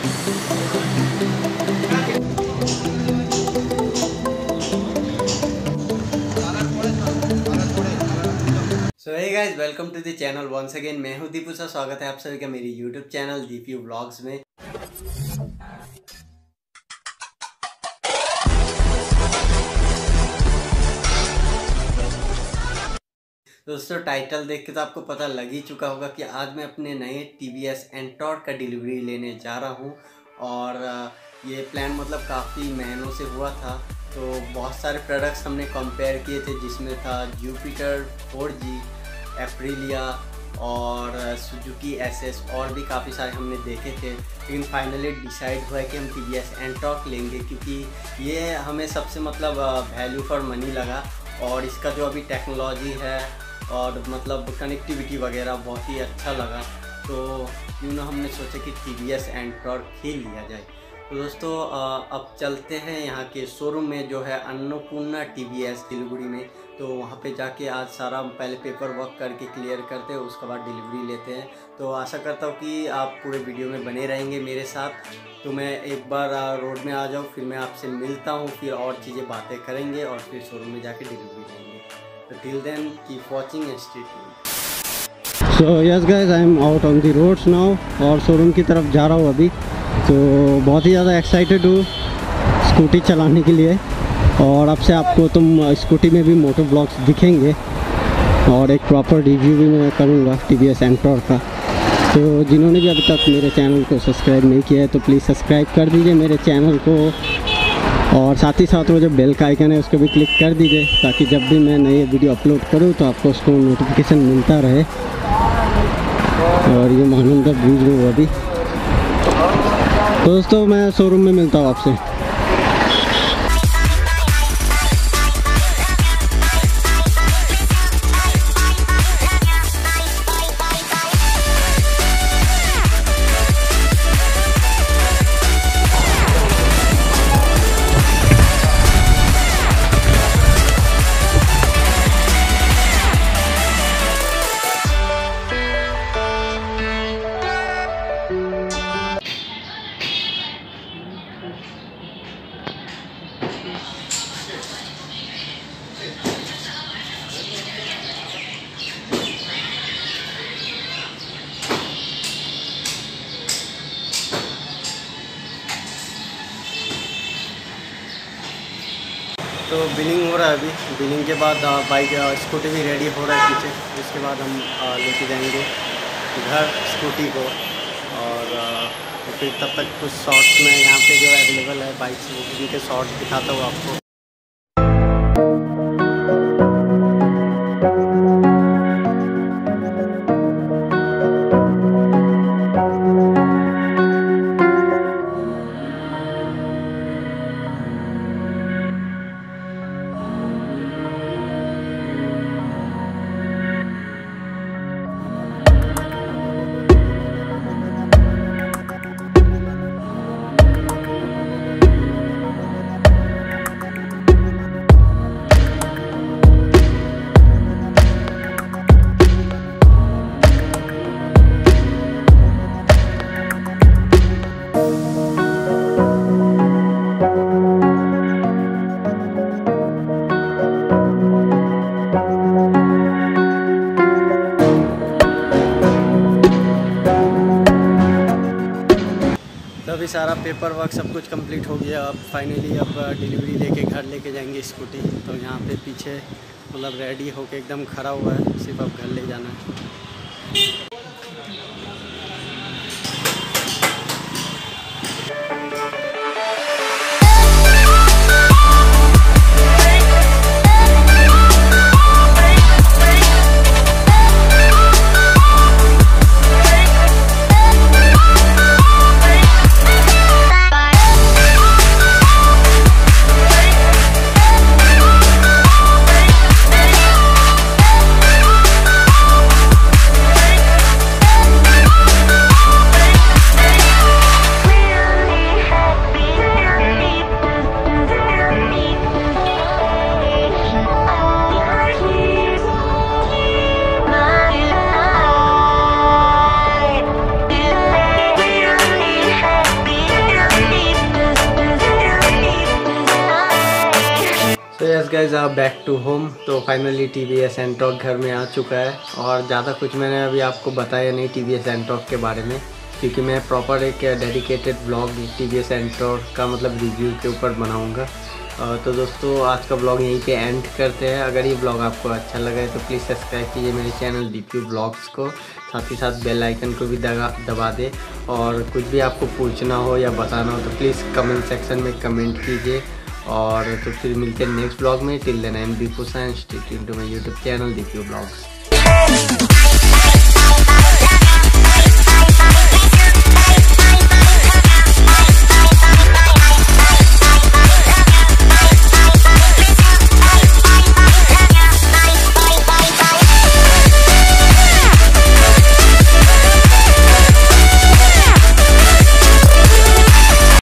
So hey guys, welcome to the channel once again. मैं हूं दीपू सा। स्वागत है आप सभी का मेरी यूट्यूब चैनल दीपू व्लॉग्स में। दोस्तों, टाइटल देख के तो आपको पता लग ही चुका होगा कि आज मैं अपने नए TVS एंटॉर्क का डिलीवरी लेने जा रहा हूं। और ये प्लान मतलब काफ़ी महीनों से हुआ था। तो बहुत सारे प्रोडक्ट्स हमने कंपेयर किए थे, जिसमें था जुपिटर 4G, एप्रिलिया और सुजुकी SS और भी काफ़ी सारे हमने देखे थे। लेकिन फाइनली डिसाइड हुआ है कि हम TVS एंटॉर्क लेंगे, क्योंकि ये हमें सबसे मतलब वैल्यू फॉर मनी लगा। और इसका जो अभी टेक्नोलॉजी है और मतलब कनेक्टिविटी वगैरह बहुत ही अच्छा लगा। तो क्यों ना हमने सोचा कि TVS एंटॉर्क ही लिया जाए। तो दोस्तों, अब चलते हैं यहाँ के शोरूम में, जो है अन्नपूर्णा TVS सिलीगुड़ी में। तो वहाँ पे जाके आज सारा पहले पेपर वर्क करके क्लियर करते हैं, उसके बाद डिलीवरी लेते हैं। तो आशा करता हूँ कि आप पूरे वीडियो में बने रहेंगे मेरे साथ। तो मैं एक बार रोड में आ जाऊँ, फिर मैं आपसे मिलता हूँ, फिर और चीज़ें बातें करेंगे और फिर शोरूम में जाके डिलीवरी लेंगे। तो till then keep watching and stay tuned. So yes guys, I am out on the roads now और शोरूम की तरफ जा रहा हूँ अभी। तो बहुत ही ज़्यादा एक्साइटेड हूँ स्कूटी चलाने के लिए। और अब से आपको स्कूटी में भी मोटो ब्लॉग्स दिखेंगे और एक प्रॉपर रिव्यू भी मैं करूँगा TVS एंटॉर्क का। तो जिन्होंने भी अभी तक मेरे चैनल को सब्सक्राइब नहीं किया है तो प्लीज़ सब्सक्राइब कर दीजिए मेरे चैनल को। और साथ ही साथ वो जो बेल का आइकन है उसको भी क्लिक कर दीजिए, ताकि जब भी मैं नई वीडियो अपलोड करूँ तो आपको उसको नोटिफिकेशन मिलता रहे। और ये महानंदा ब्रिज में वो अभी। दोस्तों, मैं शोरूम में मिलता हूँ आपसे। तो बिलिंग हो रहा है अभी। बिलिंग के बाद बाइक स्कूटी भी रेडी हो रहा है पीछे। उसके बाद हम लेके जाएंगे घर स्कूटी को। और फिर तब तक कुछ शॉर्ट्स में यहाँ पे जो अवेलेबल है बाइक्स, उनके शॉर्ट्स दिखाता हूँ आपको। अभी सारा पेपर वर्क सब कुछ कंप्लीट हो गया। अब फाइनली अब डिलीवरी लेके घर लेके जाएंगे स्कूटी। तो यहाँ पे पीछे मतलब रेडी होके एकदम खड़ा हुआ है, सिर्फ अब घर ले जाना है। बस गाइज आप बैक टू होम। तो फाइनली TVS एंटॉर्क घर में आ चुका है और ज़्यादा कुछ मैंने अभी आपको बताया नहीं TVS एंटॉर्क के बारे में, क्योंकि मैं प्रॉपर एक डेडिकेटेड व्लॉग TVS एंटॉर्क का मतलब रिव्यू के ऊपर बनाऊंगा। तो दोस्तों आज का व्लॉग यहीं पे एंड करते हैं। अगर ये व्लॉग आपको अच्छा लगा है तो प्लीज़ सब्सक्राइब कीजिए मेरे चैनल DQ व्लॉग्स को, साथ ही साथ बेल आइकन को भी दबा दे। और कुछ भी आपको पूछना हो या बताना हो तो प्लीज़ कमेंट सेक्शन में कमेंट कीजिए। और तो फिर मिलते हैं नेक्स्ट व्लॉग में। Till then I am Deepu science, stay tuned to my YouTube channel DQ vlogs.